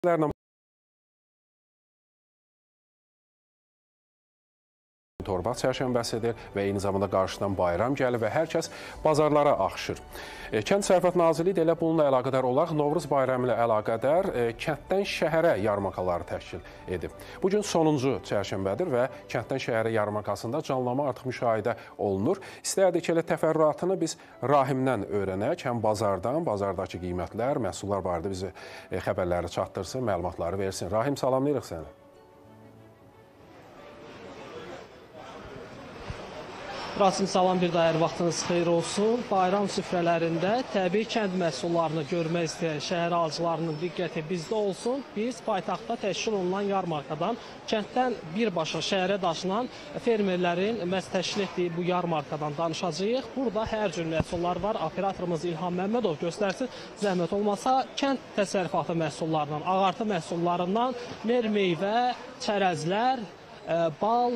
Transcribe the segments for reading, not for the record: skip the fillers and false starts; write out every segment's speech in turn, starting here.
Torba çərşənbəsidir və eyni zamanda qarşıdan bayram gəlir və hər kəs bazarlara axışır. Kənd Təsərrüfat Nazirliyi də elə bununla əlaqədar olaraq Novruz bayramı ilə əlaqədar kənddən şəhərə yarmarkaları təşkil edib. Bugün sonuncu çərşənbədir və kənddən şəhərə yarmarkasında canlanma artıq müşahidə olunur. İstərdik ki, elə təfərrüatını biz Rahimdən öyrənək, həm bazardan, bazardakı qiymətlər, məhsullar barədə bizi xəbərləri çatdırsın, məlumatları versin. Rahim, salamlayırıq səni. Rasim, salam, bir daha vaxtınız xeyir olsun. Bayram süfrələrində təbii kənd məhsullarını görmək istəyən şəhər alıcılarının diqqəti bizdə olsun. Biz paytaxtda təşkil olunan yarmarkadan kənddən birbaşa şəhərə daşınan fermerlərin məhz təşkil etdiyi bu yarmarkadan danışacağıq. Burada hər cür məhsullar var. Operatorumuz İlham Məmmədov göstərsin. Zəhmət olmasa kənd təsərrüfatı məhsullarından, ağartı məhsullarından, meyvə, çərəzlər, bal,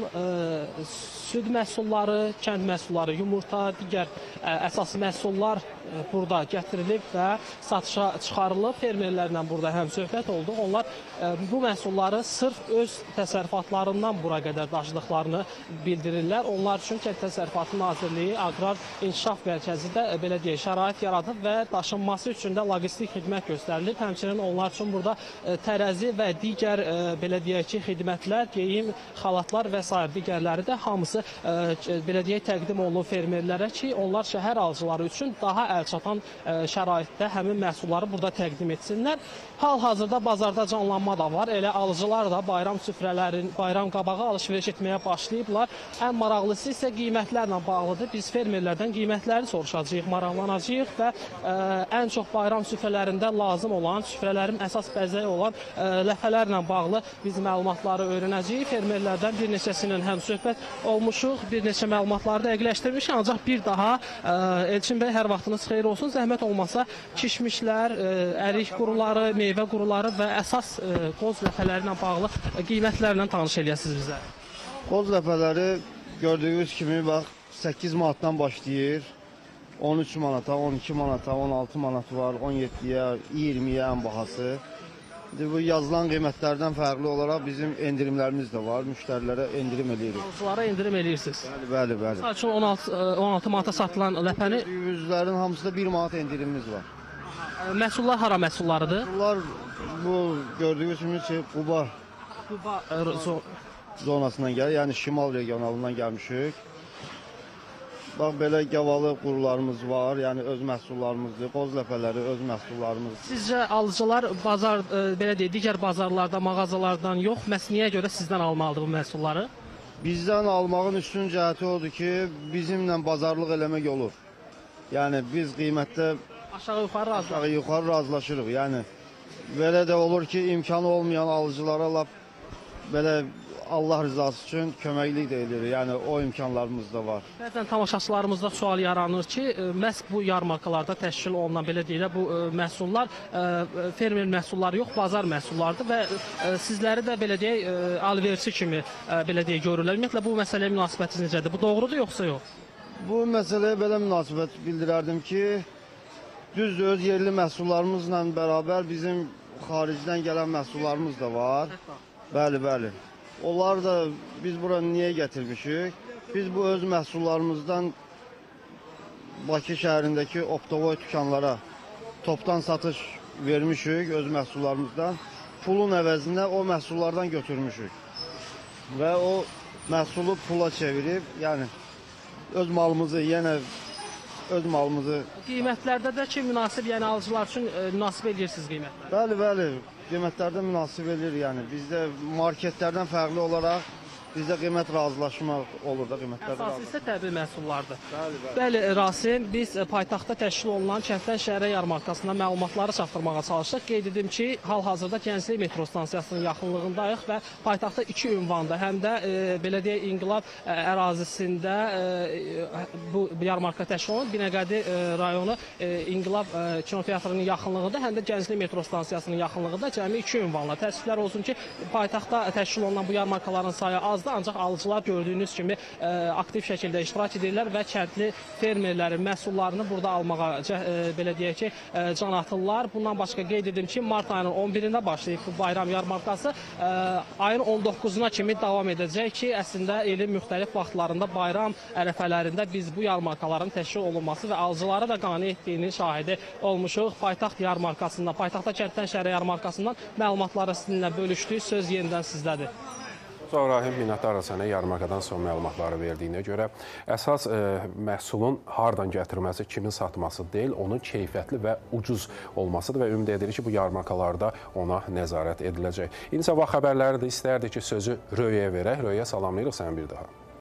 süd məhsulları, kənd məhsulları, yumurta, digər əsas məhsullar burada gətirilib və satışa çıxarılıb. Fermerlərlə burada həm söhbət oldu. Onlar bu məhsulları sırf öz təsərrüfatlarından bura qədər daşıdıqlarını bildirirlər. Onlar üçün Kənd Təsərrüfatı Nazirliyi Aqrar İnkişaf Mərkəzi də belə deyək, şərait yaradıb və daşınması üçün də logistik xidmət göstərilib. Həmçinin onlar üçün burada tərəzi və digər belə deyək ki, xidmətlər, geyim, xalatlar və s. digərləri də hamısı belə deyək təqdim olunur fermerlərə ki, onlar şəhər alıcıları üçün daha əlçatan şəraitdə həmin məhsulları burada təqdim etsinlər. Hal-hazırda bazarda canlanma da var. Elə alıcılar da bayram qabağı alış-veriş etməyə başlayıblar. Ən maraqlısı isə qiymətlərlə bağlıdır. Biz fermerlərdən qiymətləri soruşacağıq, maraqlanacağıq və ən çox bayram süfrələrində lazım olan, süfrələrin əsas bəzəyi olan ləpələrlə bağlı biz məlumatları öyrənəcəyik. Fermerlərdən bir neçəsindən həm söhbət olmuşuq, bir neçə məlumatları dəqiqləşdirmişik. Ancaq bir daha Elçin bəy, hər vaxtınız xeyir olsun. Zəhmət olmasa kişmişlər, ərik quruları, meyvə quruları və əsas qoz ləpələri ilə bağlı qiymətlərlə tanış eləyəsiniz bizə. Qoz ləpələri gördüyünüz kimi bax 8 manatdan başlayır. 13 manata, 12 manata, 16 manat var, 17-yə, 20-yə ən bahası. Bu yazılan qiymətlərdən fərqli olaraq bizim endirimlərimiz də var. Müştərilərə endirim edirik. Alıcılara endirim edirsiniz. Bəli. Sadəcə üçün 16 manata satılan ləpəni... Yüzlərin hamısında 1 manat endirimimiz var. Məhsullar hara məhsullarıdır? Məhsullar bu gördüyünüz kimi Quba zonasından gəlir, yəni şimal regionalından gəlmişik. Bax, belə gavalı qurularımız var, yəni öz məhsullarımızdır, qoz ləpələri öz məhsullarımızdır. Sizcə alıcılar bazar, belə deyək, digər bazarlarda, mağazalardan yox, məhz niyə görə sizdən almalıdır bu məhsulları? Bizdən almağın üstün cəhəti odur ki, bizimlə bazarlıq eləmək olur. Yəni, biz qiymətdə aşağı-yuxarı razılaşırıq. Yəni, belə də olur ki, imkanı olmayan alıcılara lap belə Allah rızası üçün köməklik də edir. Yəni, o imkanlarımız da var. Bəzən tamaşaçılarımızda sual yaranır ki, məhz bu yarmarkalarda təşkil olunan, belə deyək, bu məhsullar fermer məhsulları yox, bazar məhsullardır və sizləri də, belə deyək, alverçi kimi, belə deyək, görürlər. Ümumiyyətlə, bu məsələyə münasibətiniz necədir? Bu doğrudur, yoxsa yox? Bu məsələyə belə münasibət bildirərdim ki, düzdür, öz yerli məhsullarımızla bərabər bizim xaricdən gələn məhsullarımız da var. Bəli. Onlar da biz bura niyə gətirmişik? Biz bu öz məhsullarımızdan Bakı şəhərindəki optovoy dükanlara topdan satış vermişik öz məhsullarımızdan. Pulun əvəzində o məhsullardan götürmüşük. Və o məhsulu pula çevirib, yəni öz malımızı, yenə öz malımızı... Qiymətlərdə də ki, münasib, yəni alıcılar üçün münasib edirsiniz qiymətlər? Bəli. Qiymətlərdə münasib edir, yəni bizdə marketlərdən fərqli olaraq bizdə qiymət razılaşmaq olur da qiymətlərdə. Əsası isə təbii məhsullardır. Bəli, Rasim, biz paytaxtda təşkil olunan kənddən şəhərə yarmarkasına məlumatları çatdırmağa çalışdıq. Qeyd edim ki, hal-hazırda Gənclik metro stansiyasının yaxınlığındayıq və paytaxtda 2 ünvanda, həm də belə deyək, İnqilab ərazisində bu yarmarka təşkil olunur. Binəqədi rayonu İnqilab kinoteatrının yaxınlığında, həm də Gənclik metro stansiyasının yaxınlığında cəmi 2 ünvanla. Təəssüflər olsun ki, paytaxtda təşkil olunan bu yarmarkaların sayı azdır. yarmarkamızda, ancaq alıcılar gördüyünüz kimi aktiv şəkildə iştirak edirlər və kəndli fermerlərin məhsullarını burada almağa belə deyək ki, can atırlar. Bundan başqa qeyd edim ki, mart ayının 11-də başlayıb bu bayram yarmarkası, ayın 19-una kimi davam edəcək ki, əslində ilin müxtəlif vaxtlarında bayram ərəfələrində biz bu yarmarkaların təşkil olunması və alıcıları da qane etdiyinin şahidi olmuşuq. Paytaxt yarmarkasından, paytaxtda kənddən şəhərə yarmarkasından məlumatları sizinlə bölüşdük. Söz yenidən sizdədir. Rahim, minnətdarıq sənə yarmarkadan son məlumatları verdiyinə görə. Əsas məhsulun hardan gətirməsi, kimin satması deyil, onun keyfiyyətli və ucuz olmasıdır və ümid edirik ki, bu yarmarkalarda ona nəzarət ediləcək. İndi sabah xəbərləri də istərdik ki, sözü Röyəyə verək. Röyəyə salamlayırıq səni bir daha.